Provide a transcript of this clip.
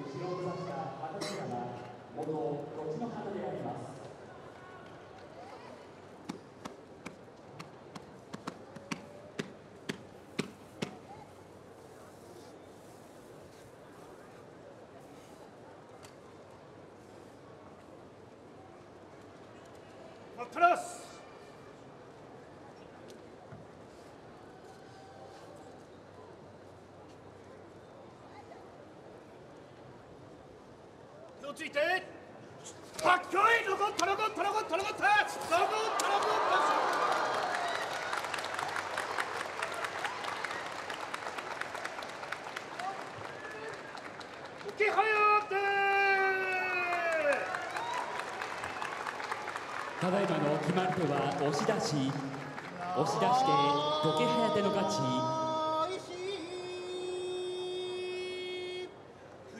後ろを指した旗札が元こっちの旗であります。 プラス手をついてかっこいいロゴットロゴットロゴットロゴットロゴットロゴット時早ただいまの決まり手は押し出し、押し出して時計早手の勝ち。